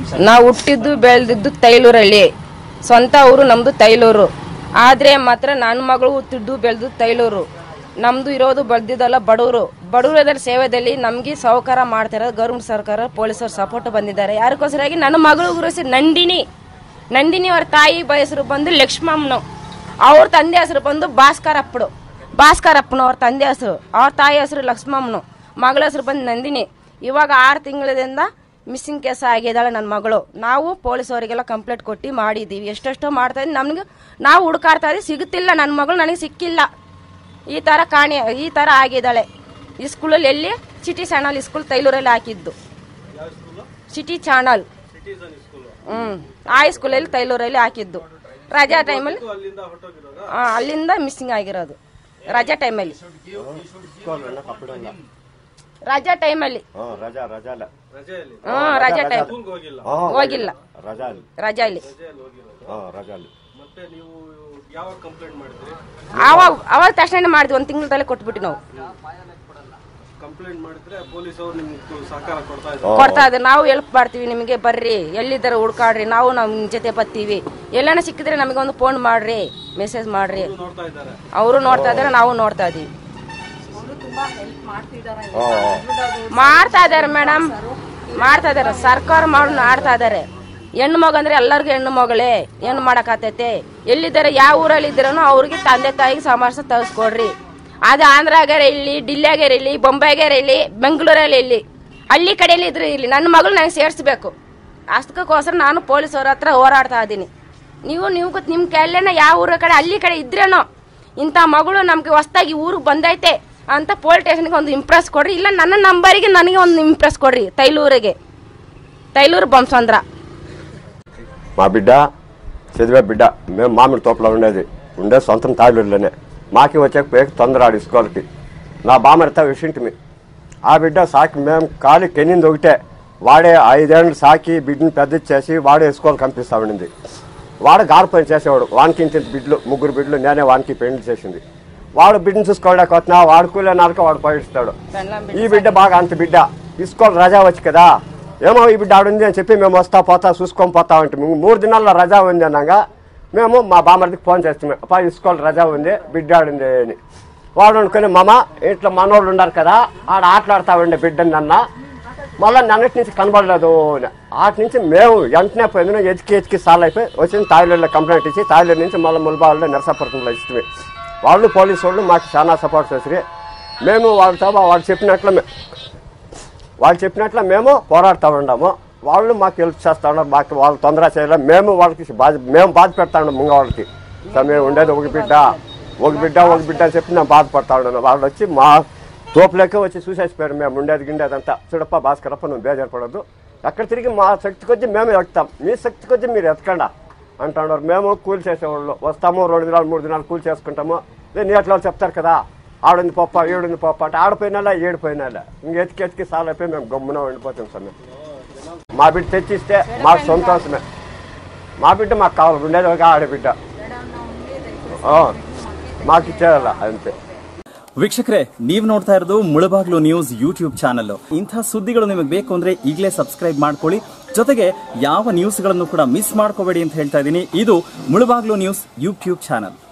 ನಾವು ಹುಟ್ಟಿದ್ದು ಬೆಳೆದಿದ್ದು ತೈಲೂರಲ್ಲಿ, ಸ್ವಂತ ಊರು ನಮ್ದು ತೈಲೂರು. ಆದರೆ ಮಾತ್ರ ನನ್ನ ಮಗಳು ಹುಟ್ಟಿದ್ದು ಬೆಳೆದು ತೈಲೂರು. ನಮ್ದು ಇರೋದು ಬೆಳೆದಿದ್ದಲ್ಲ ಬಡವರು. ಬಡವರ ಸೇವೆಯಲ್ಲಿ ನಮಗೆ ಸಹಕಾರ ಮಾಡ್ತಾರೆ ಗೌರ್ಮೆಂಟ್ ಸರ್ಕಾರ, ಪೊಲೀಸರು ಸಪೋರ್ಟ್ ಬಂದಿದ್ದಾರೆ. ಯಾರಕ್ಕೋಸ್ಕರಾಗಿ ನನ್ನ ಮಗಳು ಗುರುಸಿ ನಂದಿನಿ ಅವ್ರ ತಾಯಿ ಹೆಸರು ಬಂದು ಲಕ್ಷ್ಮಮ್ಮನು, ಅವ್ರ ತಂದೆ ಹೆಸರು ಬಂದು ಭಾಸ್ಕರಪ್ಪನು ಅವ್ರ ತಂದೆ ಹೆಸರು, ಅವ್ರ ತಾಯಿ ಹೆಸರು ಲಕ್ಷ್ಮಮ್ಮನು, ಮಗಳ ಹೆಸರು ಬಂದು ನಂದಿನಿ. ಇವಾಗ 6 ತಿಂಗಳಿಂದ ಮಿಸ್ಸಿಂಗ್ ಕೇಸ್ ಆಗಿದ್ದಾಳೆ ನನ್ನ ಮಗಳು. ನಾವು ಪೊಲೀಸವರಿಗೆಲ್ಲ ಕಂಪ್ಲೇಂಟ್ ಕೊಟ್ಟು ಮಾಡಿದ್ದೀವಿ. ಎಷ್ಟೆಷ್ಟೋ ಮಾಡ್ತಾ ಇದ್ದೀವಿ. ನಮ್ಗೆ ನಾವು ಹುಡುಕಾಡ್ತಾ ಇದ್ದೀವಿ, ಸಿಗುತ್ತಿಲ್ಲ. ನನ್ನ ಮಗಳು ನನಗೆ ಸಿಕ್ಕಿಲ್ಲ. ಈ ಥರ ಆಗಿದ್ದಾಳೆ. ಈ ಸ್ಕೂಲಲ್ಲಿ ಎಲ್ಲಿ ಸಿಟಿ ಚಾನಲ್ ಸ್ಕೂಲ್ ತೈಲೂರಲ್ಲಿ ಹಾಕಿದ್ದು, ಸಿಟಿ ಚಾನಲ್ ಆ ಸ್ಕೂಲಲ್ಲಿ ತೈಲೂರಲ್ಲಿ ಹಾಕಿದ್ದು. ರಜಾ ಟೈಮಲ್ಲಿ ಅಲ್ಲಿಂದ ಮಿಸ್ಸಿಂಗ್ ಆಗಿರೋದು. ರಜಾ ಟೈಮಲ್ಲಿ ರಜಾ ಟೈಮಲ್ಲಿ ಹೋಗಿಲ್ಲ. ರಜಾಲಿ ಅವಾಗ ತಕ್ಷಣ ಮಾಡಿದ್ವಿ. 1 ತಿಂಗಳಲ್ಲೇ ಕೊಟ್ಬಿಟ್ಟು ನಾವು ಕೊಡ್ತಾ ಇದ್ರೆ ನಾವು ಹೆಲ್ಪ್ ಮಾಡ್ತೀವಿ. ನಿಮಗೆ ಬರ್ರಿ, ಎಲ್ಲಿದ್ದಾರೆ ಹುಡ್ಕಾಡ್ರಿ, ನಾವು ನಿಮ್ ಜೊತೆ ಬರ್ತೀವಿ. ಎಲ್ಲಾನ ಸಿಕ್ಕಿದ್ರೆ ನಮಗೆ ಒಂದು ಫೋನ್ ಮಾಡ್ರಿ, ಮೆಸೇಜ್ ಮಾಡ್ರಿ. ಅವರು ನೋಡ್ತಾ ಇದಾರೆ, ನಾವು ನೋಡ್ತಾ ಇದೀವಿ. ಮಾಡ್ತಾ ಇದಾರೆ ಮೇಡಮ್, ಮಾಡ್ತಾ ಇದಾರೆ. ಸರ್ಕಾರ ಮಾಡ್ತಾ ಇದಾರೆ. ಹೆಣ್ಣು ಮಗ ಅಂದ್ರೆ ಎಲ್ಲರಿಗೂ ಹೆಣ್ಣು ಮಗಳೇ. ಏನು ಮಾಡಕತ್ತೈತೆ? ಎಲ್ಲಿದ್ದಾರೆ, ಯಾವ ಊರಲ್ಲಿ ಇದ್ದೀರನೋ ಅವ್ರಿಗೆ ತಂದೆ ತಾಯಿಗೆ ಸಮಾಸ ತರಿಸ್ಕೊಡ್ರಿ. ಅದು ಆಂಧ್ರಾಗಾರ ಇಲ್ಲಿ, ಡಿಲ್ಲಿಯಾಗಾರ ಇಲ್ಲಿ, ಬೊಂಬೈಗಾರ ಇಲ್ಲಿ, ಬೆಂಗಳೂರಲ್ಲಿ ಇಲ್ಲಿ, ಹಳ್ಳಿ ಕಡೆಯಲ್ಲಿ ಇದ್ರೆ ಇಲ್ಲಿ ನನ್ನ ಮಗಳು ನನಗೆ ಸೇರಿಸ್ಬೇಕು. ಅಷ್ಟಕ್ಕೋಸ್ಕರ ನಾನು ಪೊಲೀಸವ್ರ ಹತ್ರ ಹೋರಾಡ್ತಾ ಇದ್ದೀನಿ. ನೀವು ನಿಮ್ಮ ಕೈಲೇನ ಯಾವ ಊರ ಕಡೆ ಹಳ್ಳಿ ಕಡೆ ಇದ್ರೇನೋ ಇಂಥ ಮಗಳು ನಮ್ಗೆ ಹೊಸದಾಗಿ ಊರಿಗೆ ಬಂದೈತೆ ಅಂತ ಪೊಲೀಸ್ ಸ್ಟೇಷನ್ಗೆ ಒಂದು ಇಂಪ್ರೆಸ್ ಕೊಡ್ರಿ. ಇಲ್ಲ ನನ್ನ ನಂಬರಿಗೆ ನನಗೆ ಒಂದು ఇంప్రెస్ కొడ్రి. తైలూరు బొంసంద్ర మా బిడ్డ చదివే బిడ్డ. మేము మామిడి తోటలో ఉండే సొంతం తాయిలూరులోనే. మాకి వచ్చేకపోయాక తొందర ఆడి స్కూల్కి నా బామర్త విషింటిమి. ఆ బిడ్డ సాకి మేము ఖాళీ కెన్నింది ఒకటే. వాడే 5 ఏళ్ళు సాకి బిడ్డని పెద్ద చేసి వాడే స్కూల్కి పంపిస్తా ఉండింది. వాడు గారు పని చేసేవాడు. వానికి ఇంత బిడ్డలు, 3 బిడ్డలు. నేనే వానికి పెళ్లి చేసింది. వాడు బిడ్డను చూసుకోవడానికి వస్తున్నా, వాడు కూలేనాక వాడు పోయిస్తాడు. ఈ బిడ్డ బాగా అంత బిడ్డ. ఈ స్కూల్ రజా వచ్చి కదా, ఏమో ఈ బిడ్డ ఆడుంది అని చెప్పి మేము వస్తా పోతా చూసుకొని పోతా ఉంటాం. 3 దినాల్లో రజా ఉంది అన్నాగా మేము మా బామర్దికి ఫోన్ చేస్తాం. అప్ప ఈ స్కూల్ రజా ఉంది, బిడ్డ ఆడింది అని. వాడు అనుకుని మామ ఇట్లా మనోళ్ళు ఉన్నారు కదా, ఆడ ఆటలాడుతా ఉండే బిడ్డని అన్న. మళ్ళీ నన్నటి నుంచి కనబడలేదు అని. ఆటి నుంచి మేము వెంటనే పోయింది. ఎతికి సాల్ అయిపోయి వచ్చింది. తాయిలూరులో కంప్లైంట్ ఇచ్చి తాయిలూరు నుంచి మళ్ళీ ముల్బాల్లో నరసాపురంలో ఇస్తుంది. వాళ్ళు పోలీసు వాళ్ళు మాకు చాలా సపోర్ట్ చేసి మేము వాళ్ళు చెప్పినట్లు మేము పోరాడుతూ ఉన్నాము. వాళ్ళు మాకు హెల్ప్ చేస్తూ ఉన్నారు. మాకు వాళ్ళు తొందర చేయలేదు. మేము వాళ్ళకి బాధ పెడతా ఉన్నాం. ముంగ వాళ్ళకి మేము ఉండేది ఒక బిడ్డ అని చెప్పి నేను బాధపడతా ఉన్నాను. వాళ్ళు వచ్చి మా తోపులోకి వచ్చి చూసేసిపోయారు. మేము ఉండేదంతా చూడప్ప భాస్కరప్ప, నువ్వు బేజారపడద్దు, ఎక్కడ తిరిగి మా శక్తి కొద్ది మేము ఎత్తుతాం, మీ శక్తి కొద్ది మీరు ఎత్తకండా అంటున్నారు. మేము కూలి చేసేవాళ్ళు వస్తాము, 2 దినాలు 3 దినాలు కూలి చేసుకుంటాము. నీటిలో చెప్తారు కదా, ఆడుంది పప్ప ఏడుంది పప్ప అంటే ఆడిపోయినా ఏడిపోయినా ఇంక ఎతికి సాల్ అయిపోయి మేము గమ్మున ఉండిపోతాం సార్. మా బిడ్డ తెచ్చిస్తే మాకు సంతోషమే. మా బిడ్డ మాకు కావాలి, ఉండేది ఒక ఆడబిడ్డ ಮಾತು ಇಚ್ಛೆಲ್ಲ ಅಂತೆ. ವೀಕ್ಷಕರೇ, ನೀವು ನೋಡ್ತಾ ಇರೋದು ಮುಳಬಾಗ್ಲು ನ್ಯೂಸ್ ಯೂಟ್ಯೂಬ್ ಚಾನಲ್. ಇಂಥ ಸುದ್ದಿಗಳು ನಿಮಗೆ ಬೇಕು ಅಂದ್ರೆ ಈಗಲೇ ಸಬ್ಸ್ಕ್ರೈಬ್ ಮಾಡ್ಕೊಳ್ಳಿ. ಜೊತೆಗೆ ಯಾವ ನ್ಯೂಸ್ಗಳನ್ನು ಕೂಡ ಮಿಸ್ ಮಾಡ್ಕೋಬೇಡಿ ಅಂತ ಹೇಳ್ತಾ ಇದ್ದೀನಿ. ಇದು ಮುಳಬಾಗ್ಲು ನ್ಯೂಸ್ ಯೂಟ್ಯೂಬ್ ಚಾನಲ್.